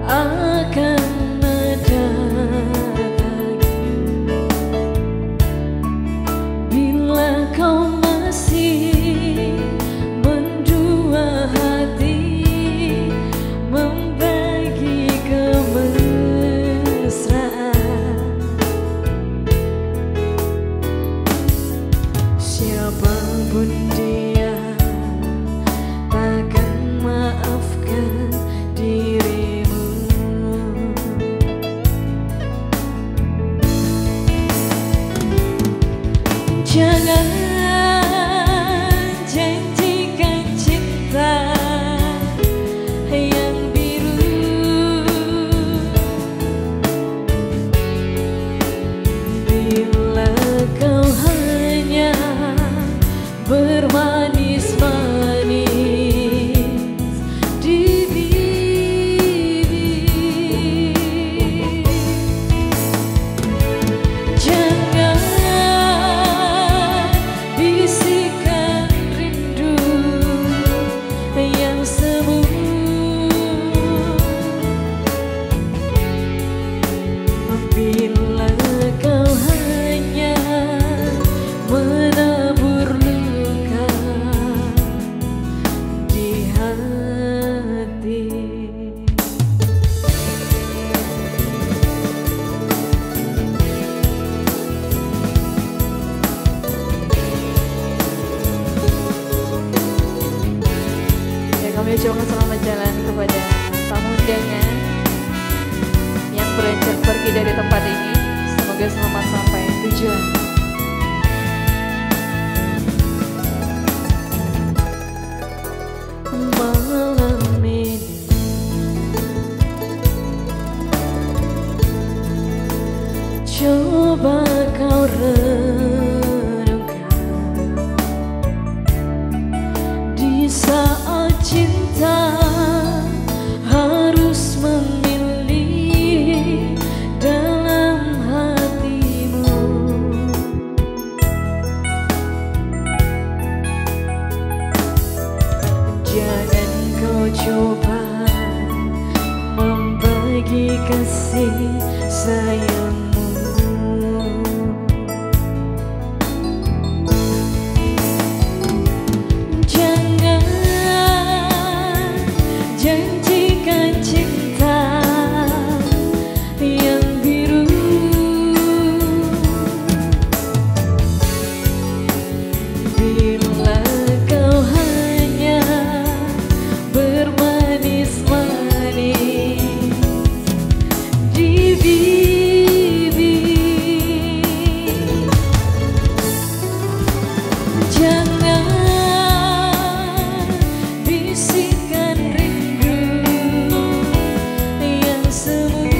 akan mendatangi. Bila kau masih mendua hati, membagi kemesraan, siapapun dia takkan maafkan dirimu. Jangan janjikan cinta yang biru bila kau hanya bermanis-manis di bibir. Jangan bisikan rindu yang semu bila kau hanya menabur luka di hati. Ya, kami ucapkan selamat jalan kepada tamu undangan yang berencana pergi dari tempat ini. Semoga selamat sampai tujuan. Malam ini coba kau renungkan, di saat cinta harus memilih dalam hatimu. Jangan kau coba membagi kasih sayangmu. Jangan janjikan cinta yang biru bila kau hanya bermanis-manis di bibir. Jangan bisikan rindu yang semu